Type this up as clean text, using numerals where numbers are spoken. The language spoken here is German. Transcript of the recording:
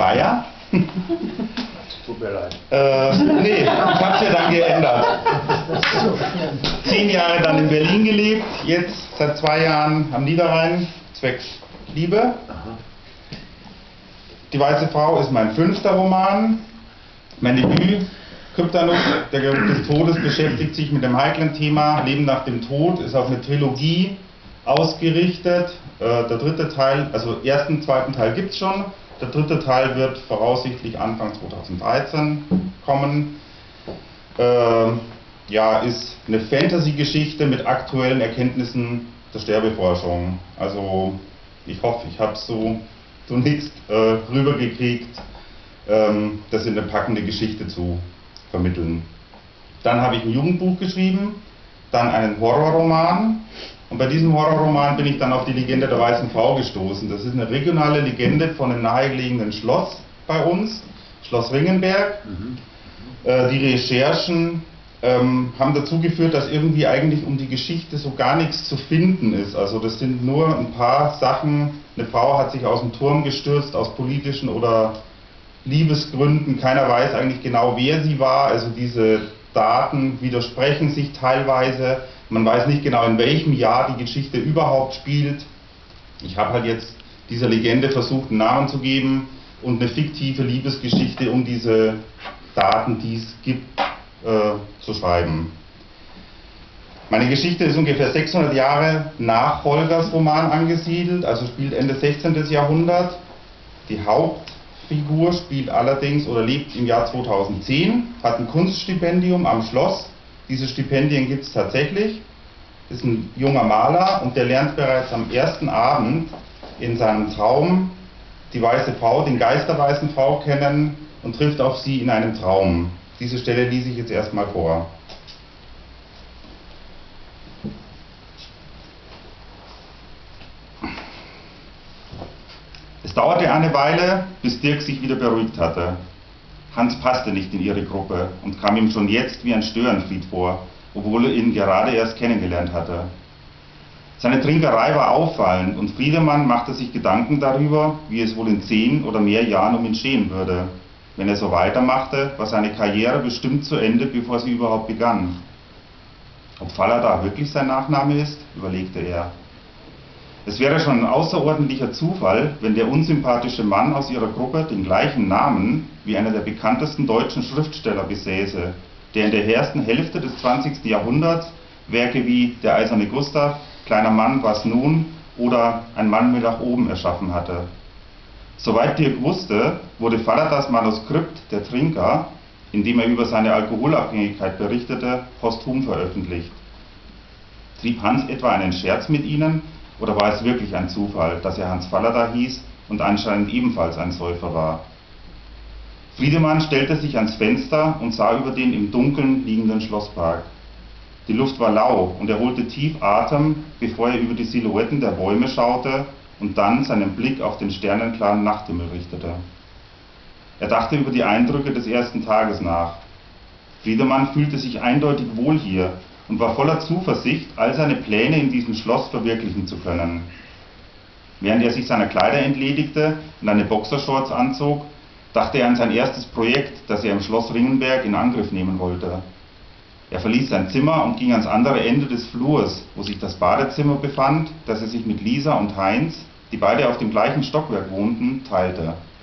Geier. Tut mir leid. Nee, ich habe es ja dann geändert. 10 Jahre dann in Berlin gelebt, jetzt seit 2 Jahren am Niederrhein, zwecks Liebe. Die weiße Frau ist mein 5. Roman. Mein Debüt, Kryptanus, der Geruch des Todes, beschäftigt sich mit dem heiklen Thema Leben nach dem Tod, ist auf eine Trilogie ausgerichtet. Der 3. Teil, also 1., 2. Teil gibt es schon. Der 3. Teil wird voraussichtlich Anfang 2013 kommen. Ja, ist eine Fantasy-Geschichte mit aktuellen Erkenntnissen der Sterbeforschung. Also ich hoffe, ich habe es so zunächst rübergekriegt, das in eine packende Geschichte zu vermitteln. Dann habe ich ein Jugendbuch geschrieben, dann einen Horrorroman. Und bei diesem Horrorroman bin ich dann auf die Legende der Weißen Frau gestoßen. Das ist eine regionale Legende von einem nahegelegenen Schloss bei uns, Schloss Ringenberg. Die Recherchen haben dazu geführt, dass irgendwie eigentlich um die Geschichte so gar nichts zu finden ist. Also das sind nur ein paar Sachen. Eine Frau hat sich aus dem Turm gestürzt, aus politischen oder Liebesgründen. Keiner weiß eigentlich genau, wer sie war. Also diese Daten widersprechen sich teilweise. Man weiß nicht genau, in welchem Jahr die Geschichte überhaupt spielt. Ich habe halt jetzt dieser Legende versucht, einen Namen zu geben und eine fiktive Liebesgeschichte um diese Daten, die es gibt, zu schreiben. Meine Geschichte ist ungefähr 600 Jahre nach Holgers Roman angesiedelt, also spielt Ende 16. Jahrhundert. Die Hauptfigur spielt allerdings oder lebt im Jahr 2010, hat ein Kunststipendium am Schloss. Diese Stipendien gibt es tatsächlich. Ist ein junger Maler und der lernt bereits am ersten Abend in seinem Traum die weiße Frau, den Geist der weißen Frau kennen und trifft auf sie in einem Traum. Diese Stelle lese ich jetzt erstmal vor. Es dauerte eine Weile, bis Dirk sich wieder beruhigt hatte. Hans passte nicht in ihre Gruppe und kam ihm schon jetzt wie ein Störenfried vor, obwohl er ihn gerade erst kennengelernt hatte. Seine Trinkerei war auffallend und Friedemann machte sich Gedanken darüber, wie es wohl in 10 oder mehr Jahren um ihn stehen würde. Wenn er so weitermachte, war seine Karriere bestimmt zu Ende, bevor sie überhaupt begann. Ob Fallada wirklich sein Nachname ist, überlegte er. Es wäre schon ein außerordentlicher Zufall, wenn der unsympathische Mann aus ihrer Gruppe den gleichen Namen wie einer der bekanntesten deutschen Schriftsteller besäße, der in der ersten Hälfte des 20. Jahrhunderts Werke wie Der eiserne Gustav, Kleiner Mann, was nun oder Ein Mann will nach oben erschaffen hatte. Soweit Dirk wusste, wurde Falladas Manuskript Der Trinker, in dem er über seine Alkoholabhängigkeit berichtete, posthum veröffentlicht. Trieb Hans etwa einen Scherz mit ihnen? Oder war es wirklich ein Zufall, dass er Hans Fallada hieß und anscheinend ebenfalls ein Säufer war? Friedemann stellte sich ans Fenster und sah über den im Dunkeln liegenden Schlosspark. Die Luft war lau und er holte tief Atem, bevor er über die Silhouetten der Bäume schaute und dann seinen Blick auf den sternenklaren Nachthimmel richtete. Er dachte über die Eindrücke des ersten Tages nach. Friedemann fühlte sich eindeutig wohl hier und war voller Zuversicht, all seine Pläne in diesem Schloss verwirklichen zu können. Während er sich seiner Kleider entledigte und eine Boxershorts anzog, dachte er an sein erstes Projekt, das er im Schloss Ringenberg in Angriff nehmen wollte. Er verließ sein Zimmer und ging ans andere Ende des Flurs, wo sich das Badezimmer befand, das er sich mit Lisa und Heinz, die beide auf dem gleichen Stockwerk wohnten, teilte.